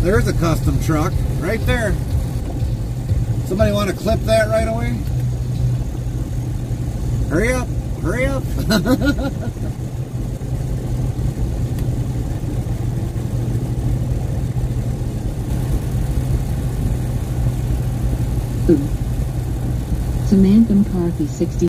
There's a custom truck right there. Somebody want to clip that right away? Hurry up, hurry up. Samantha McCarthy 60